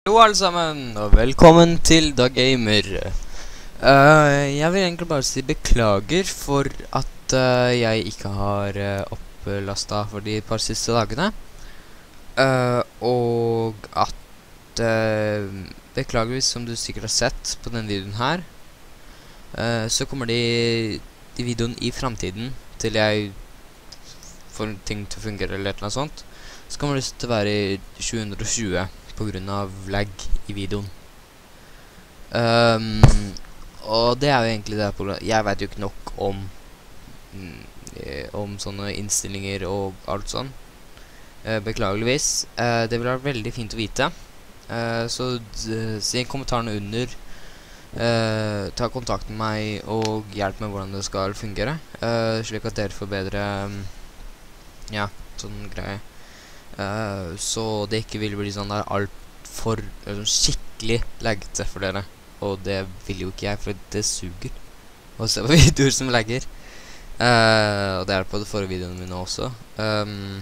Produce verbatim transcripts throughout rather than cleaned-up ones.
Hallo alle sammen, og velkommen til Da Gamer. Uh, jeg vil egentlig bare si beklager for at uh, jeg ikke har uh, opplastet for de par siste dagene. Uh, og at uh, beklageligvis, som du sikkert har sett på denne videoen her, uh, så kommer de, de videoen i fremtiden til jeg får ting til å fungere eller et eller annet sånt. Så kommer det til å være i sju tjue på grunn av lag i videoen. Um, og det er jo egentlig det problemet. Jeg vet jo ikke nok om mm, om sånne innstillinger og alt sånn. Uh, beklageligvis. Uh, det vil være veldig fint å vite. Uh, så si kommentarene under. Uh, ta kontakt med meg og hjelp med hvordan det skal fungere. Uh, slik at dere får bedre um, ja, sånn greie. Uh, så det ikke vil bli sånn der alt for uh, skikkelig laggete for dere. Og det vil jo ikke jeg, for det suger å se på videoer som lagger. Uh, og det er på de forrige videoene mine også. Um,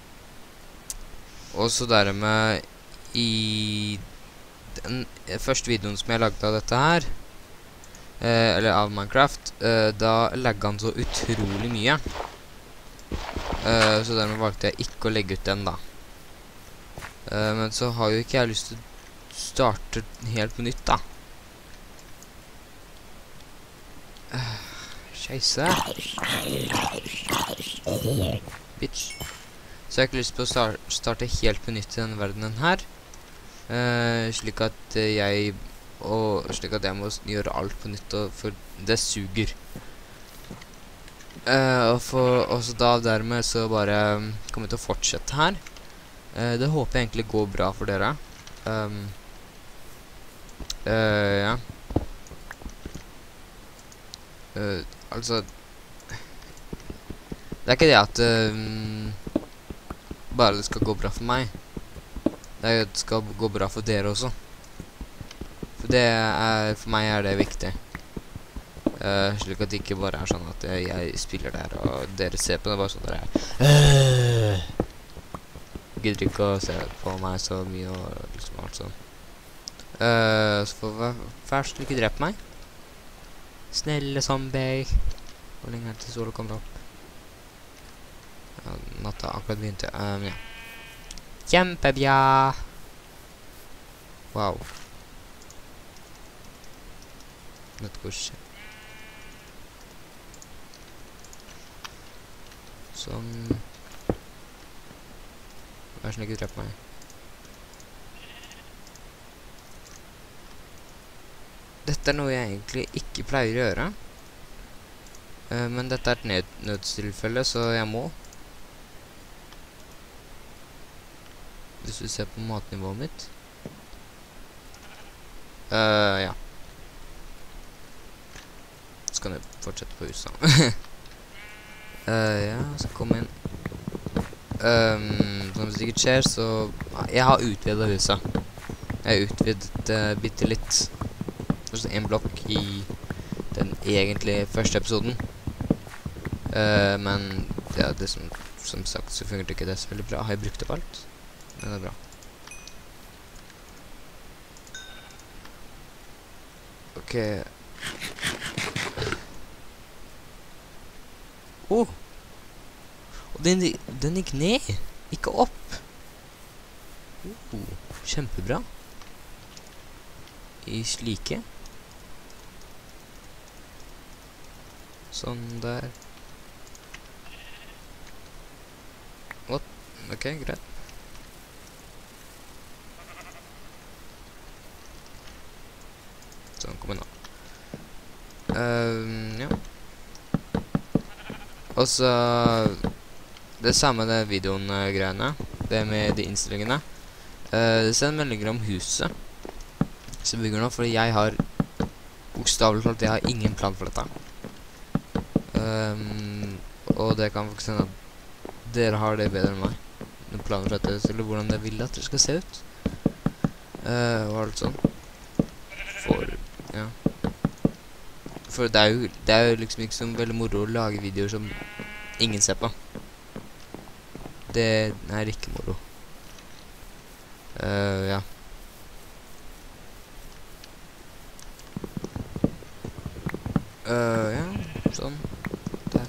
og så dermed i den første videoen som jeg lagde av dette her, uh, eller av Minecraft, uh, da lagget han så utrolig mye. Uh, så dermed valgte jeg ikke å legge ut den da. Uh, men så har jo ikke jeg lyst til å starte helt på nytt da. Uh, Scheisse. Bitch. Så jeg har ikke lyst til å star starte helt på nytt i denne verdenen her. Uh, slik at uh, jeg og slik at jeg må gjøre alt på nytt, og for det suger. Uh, og for, også da dermed så bare um, kommer jeg til å fortsette her. Uh, det håper jeg egentlig går bra for dere. Um, uh, ja. Uh, altså det er ikke det at um, bare det skal gå bra for meg. Det er jo at det skal gå bra for dere også. For det er, for meg er det viktig. Uh, slik at det ikke bare er sånn at jeg, jeg spiller der og dere ser på det bare sånn der jeg uh, gidder ikke å se på meg så mye og liksom alt sånn. Uh, så får vær, vær så ikke drepe meg. Snelle zombie. Hvor lenge er det til solen kommer opp? Ja, natta akkurat begynte. Um, ja. Kjempebra. Wow. Dette går ikke. Sånn. Vær sånn ikke drepe meg. Dette er noe jeg egentlig ikke pleier å gjøre. Uh, men dette er et nød nødstilfelle, så jeg må. Hvis du ser på matnivået mitt. Uh, ja. Så kan jeg fortsette på huset. Uh, ja, så kom inn. Um, som det sikkert skjer, så jeg har utvidet huset. Jeg har utvidet uh, bitte litt. Først en blokk i den egentlig første episoden. Uh, men ja, det som, som sagt så fungerer ikke det så veldig bra. Har jeg brukt opp alt? Men det er bra. Ok. Oh. Og den, den gikk ned, ikke opp. Oh, kjempebra. I slike. Sånn der. What? Ok, greit. Sånn, kom inn da. Um, ja. Og så det samme det videoen-greiene. Det med de innstillingene. Uh, det sender meldinger om huset som bygger nå, fordi jeg har bokstavelig talt, jeg har ingen plan for dette. Um, og det kan faktisk hende at dere har det bedre enn meg. Noen planer for dette, eller hvordan dere vil at det skal se ut. Uh, og alt sånn. For, ja. For det er jo, det er jo liksom ikke så veldig moro å lage videoer som ingen ser på. Det er ikke moro. Uh, ja. Uh, ja, sånn. Der.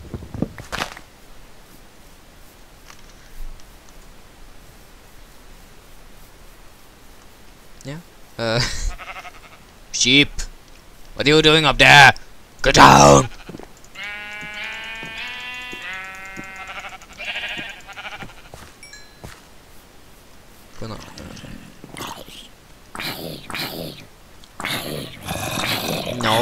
Ja. Uh, sheep! What are you doing up there? Get down! Gå nå. No!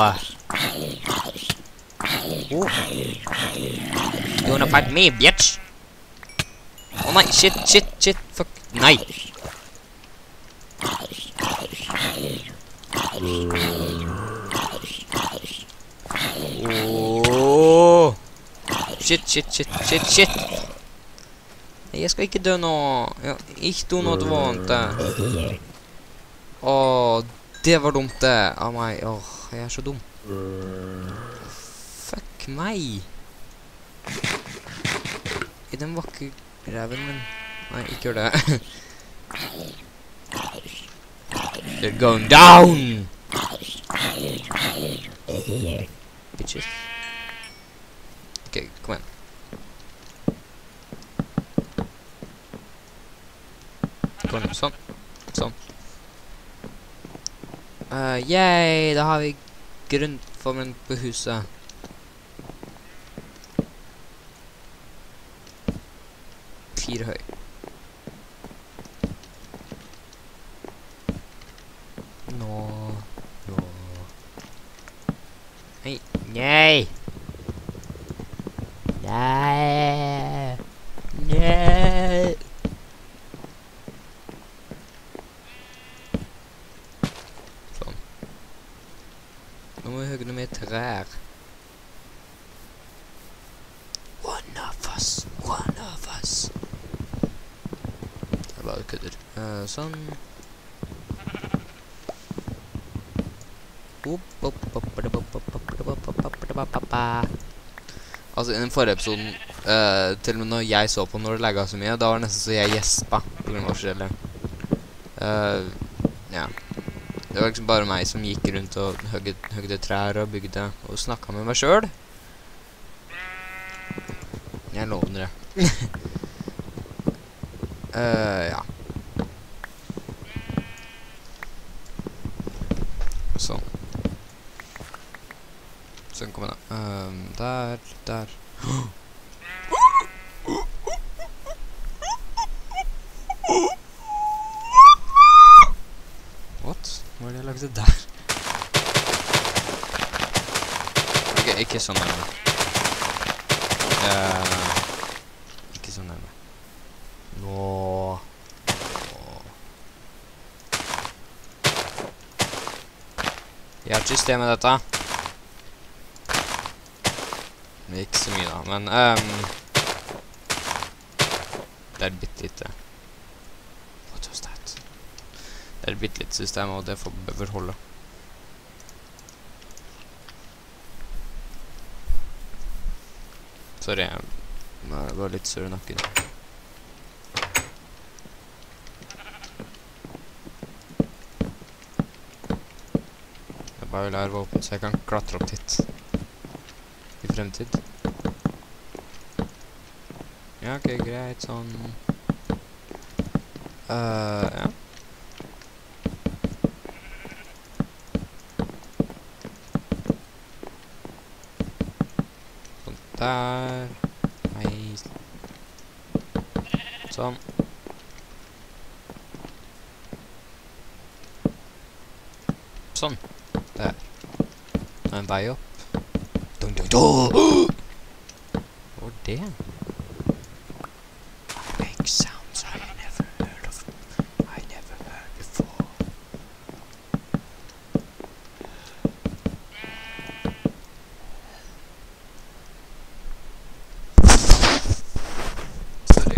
Oh. You wanna fight me, bitch? Oh my, shit, shit, shit, fuck, nei! Oh. Shit, shit, shit, shit, shit! Jeg skal ikke dø nå. Ja, ikke do noe vondt. Åh, det var dumt det av meg. Åh, jeg er så dum. Fuck meg. I den vakre ræven min. Nei, ikke gjør det. They're going down! Bitches. Ok, kom igjen. Kom igjen, sånn. Sånn. Uh, yay, da har vi grunnformen på huset. Fire høy. Nå. Nå. Hei. Nei. Nei. Nei. Sånn. Nå må vi hugge noe med trær. One of us. One of us. Jeg bare kødder. Uh, sånn. Altså, i den forrige episoden, uh, til og med når jeg så på når det legget så mye, da var det nesten så jeg gjespa på grunn av forskjellig. Uh, ja. Det var liksom bare meg som gikk rundt og høgde, høgde trær og bygde og snakket med meg selv. Jeg lover det. uh, ja. Sånn. Sånn kommer det. Um, der, der. What? Hva er det jeg lagde der? Ok, ikke sånn nærmere. Uh, ikke sånn nærmere. Nå. Jeg har et system med dette. Ikke så mye da, men um, det er bitte lite. What was that? Det er bitte litt system, og det får bør holde. Sorry, jeg var litt sør i nakken. Jeg bare vil lære våpen, så jeg kan klatre opp dit. I fremtid. Ja, ok, greit, sånn. Uh, ja. Sånn der. Nei. Sånn. Sånn. Der. Nå en vei opp. Dun, dun, dun. Hva var det? I make sounds I never heard of. I never heard before. Sorry.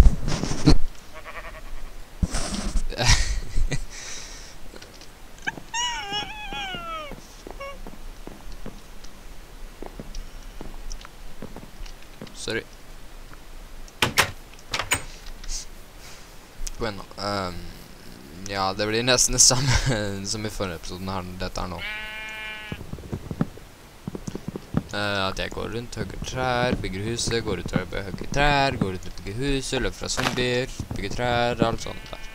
Sorry. Kom igjen nå. Um, ja, det blir nesten det samme som i forrige episoden her, dette her nå. Uh, at jeg går rundt, hugger trær, bygger huset, går ut og hugger trær, går ut og bygger huset, løper fra zombier, bygger trær, alt sånt der.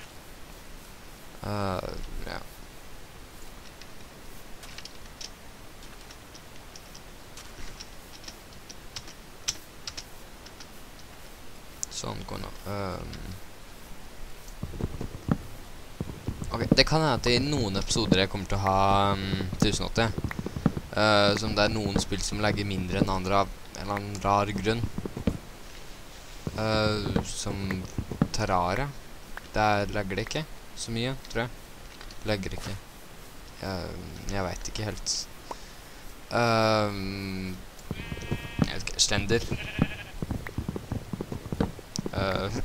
Uh, ja. Sånn går nå. Um. Ok, det kan hende at i noen episoder jeg kommer til å ha um, tusen åtti. Uh, som det er noen spill som legger mindre enn andre av en eller annen rar grunn. Uh, som Terraria. Der legger det ikke så mye, tror jeg. Legger ikke. Jeg, jeg vet ikke helt. Uh, jeg vet ikke, Slender. Uh,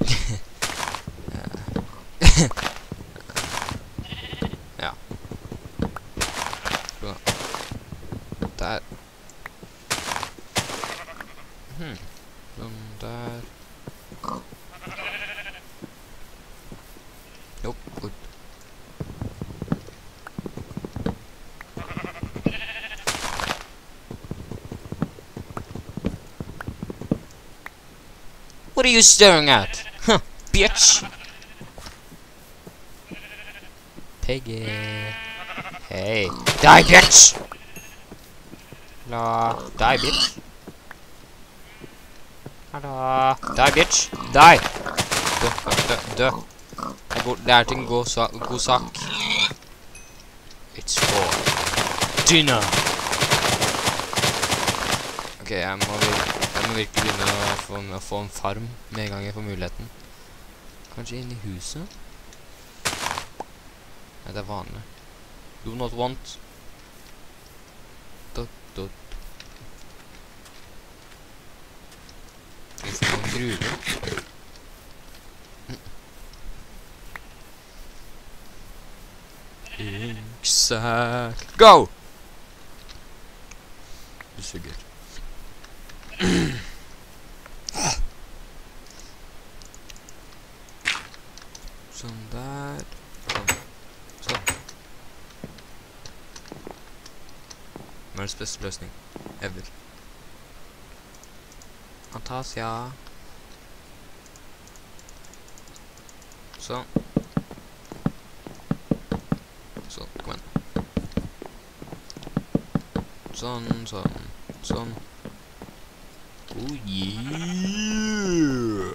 ja. Der. Hmm. Sånn der. Jo, ut. What are you staring at? Huh, bitch! Peggy. Hey. Die, bitch! La. Die, bitch. Hallo. Die, bitch. Die! Dø, dø, dø. Jeg går, det er til en god, sa god sak. It's for dinner. Ok, jeg må, jeg må virkelig begynne å få, å få en farm med en gang jeg får muligheten. Kanskje inn i huset? Nei, det er vanlig. Do not want. Dot, dot. Vi får en gruve. Inksack. Go! Du suger. Sånn der. Sånn. Sånn. Verdens beste løsning. Ever. Fantasia. Sånn. Sånn, kom igjen. Sånn, sånn, sånn. Oh yeah!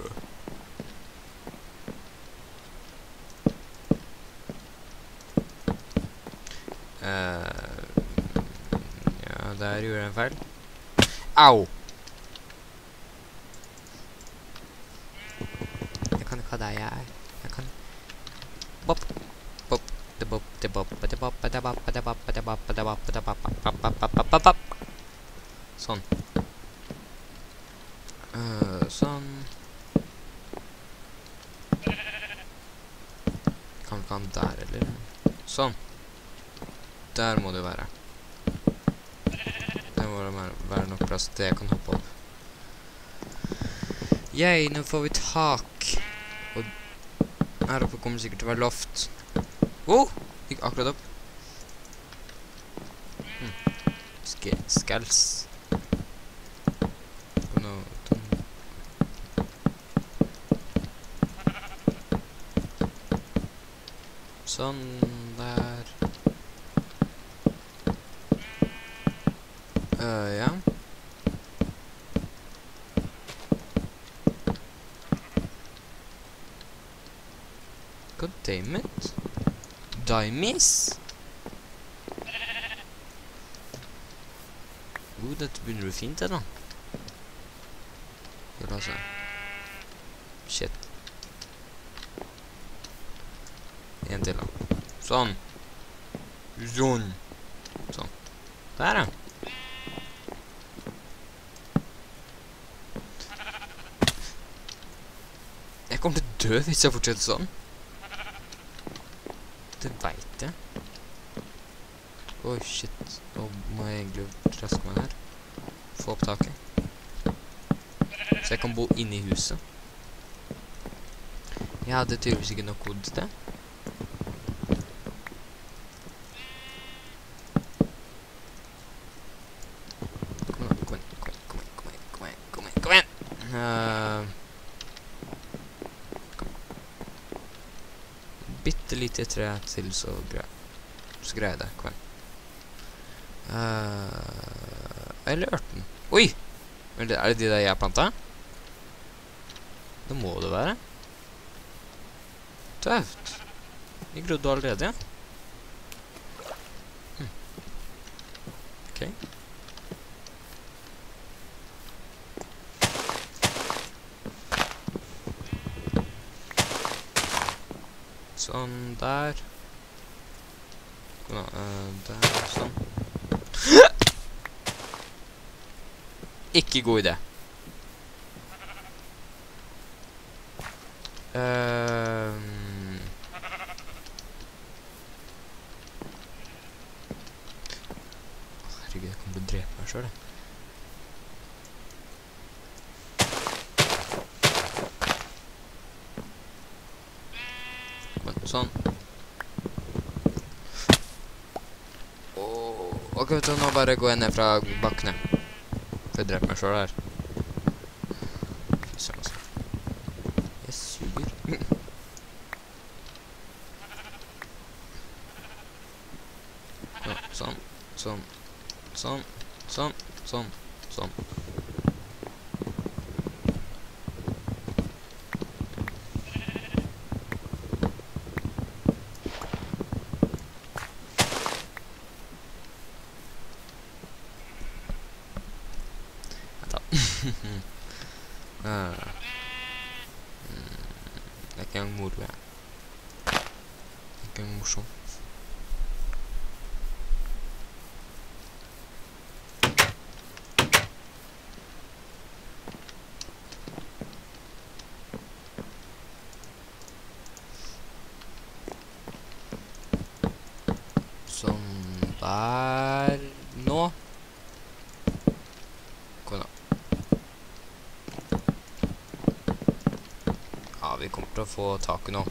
Uh, ja, der gjorde jeg en feil. Au! Jeg kan ikke ha deg, jeg. Jeg kan... Bop, bop, det bop, det bop, det bop, det bop, det bop, det bop, det bop, det bop, bop, bop. Sånn. Uh, sånn. Kan vi ikke ha den der, eller? Sånn. Der må det være. Der må det være nok plass til jeg kan hoppe opp. Yay, nå får vi tak. Og her oppe kommer sikkert til å være loft. Oh, gikk akkurat opp. Hmm. Sk Skels. No, sånn der. Uh, ja. God damn it. Dimes? Oh, dette begynner jo fint, det da. Skal la seg. Shit. En til da. Sånn. Sånn. Sånn. Der, ja. Jeg kommer til å dø hvis jeg fortsetter sånn. Det vet jeg. Oi, shit. Nå må jeg egentlig raske meg her. Få opp taket. Så jeg kan bo inne i huset. Jeg hadde tydeligvis ikke nok kode til det. Kom bitte lite tre til, så greier så greier jeg det. Kom igjen. Uh, eller ørten. Oi! Er det, er det de der jeg plantet? Det må det være. Tøft. De grodde allerede, ja. Hm. Ok. Sånn der. Nå, uh, der, sånn. Ikke god idé. Um, herregud, jeg kommer til å drepe meg selv, jeg. Men, sånn. Oh, ok, vet du, nå bare går jeg ned fra bakkene. For jeg dreper meg selv her. Fy søren, altså. Jeg suger. Ja, sånn, sånn, sånn, sånn, sånn, sånn. uh, mm, det er ikke engang moro, jeg. Det er ikke engang morsomt. Sånn der nå. Kom da. Ja, vi kommer til å få taket nå.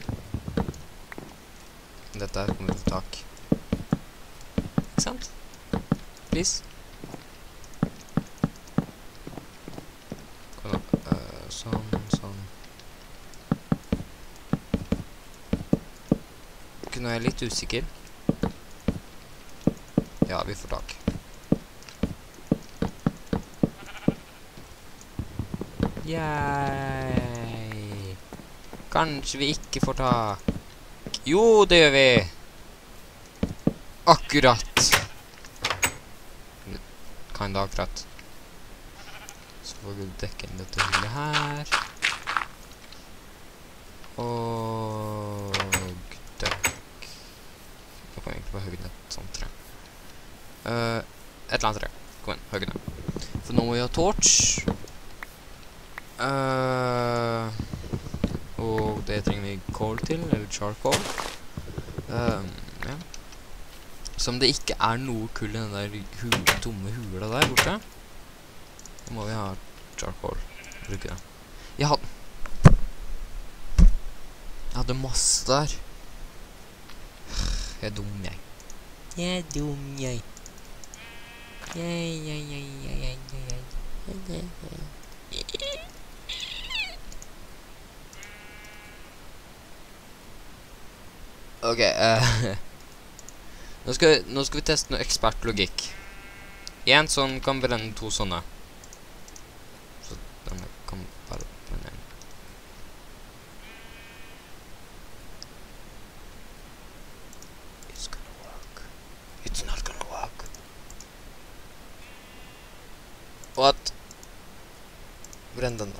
Dette her kommer til å få tak. Ikke sant? Please. Kom da. Uh, sånn, sånn. Ok, nå er jeg litt usikker. Ja, vi får tak. Yay. Kanskje vi ikke får tak. Jo, det gjør vi. Akkurat. Kinda akkurat. Så får vi dekke inn dette hullet her. Og døkk. Nå kan vi egentlig bare hugge ned et sånt tre. Uh, et eller annet tre. Kom igjen, hugge ned. For nå må vi ha torch. Uh, og det trenger vi coal til, eller charcoal. Um, ja. Som det ikke er noe kull i den der hu tomme hula der borte. Da må vi ha charcoal. Bruke det. Jeg hadde... Jeg hadde masse der. Jeg er dum, jeg. Jeg er dum, jeg. Jeg, jeg, jeg, jeg, jeg, jeg, jeg, jeg. Ok, uh, nå, skal, nå skal vi teste noe ekspertlogikk. En sånn kan brenne to sånne. Så denne kan bare brenne en. It's gonna work. It's not gonna work. What? Brenn den da.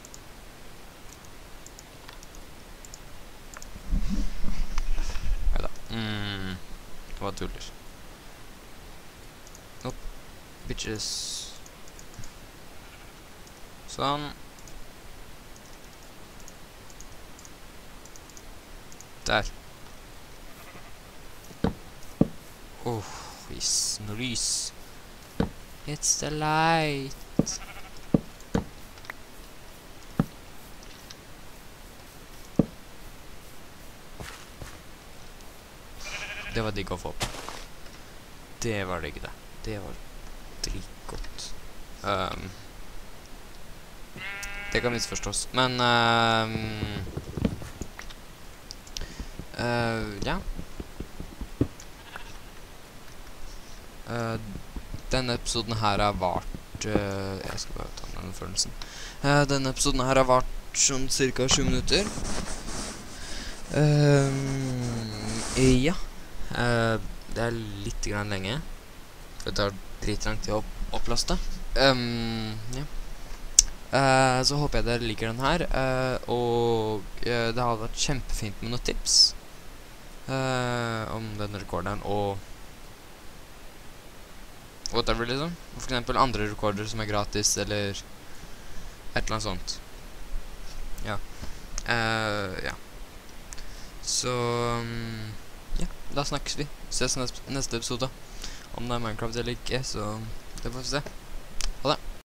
Mm, det var tuller. Nope. Bitches. Sånn. Der. Oh, it's nice. It's the light. Det var digg å få opp. Det var digg det. Det var dritgodt. Um, det kan misforstås. Men um, Eh, ja. Eh, denne episoden her har vart eh, Jeg skal bare ta den følelsen. Eh, denne episoden her har vart sånn cirka sju minutter. Eh, ja. Eh, det er litt grann lenge. For det tar dritlang tid å opp opplaste. Um, ja. Eh, så håper jeg dere liker den her. Eh, og eh, det hadde vært kjempefint med noen tips eh, om denne rekorderen og whatever, liksom. For eksempel andre rekorder som er gratis, eller et eller annet sånt. Ja. Eh, ja. Så um, ja, da snakkes vi. Ses neste, neste episode. Om det er Minecraft eller ikke, så det får vi se. Ha det.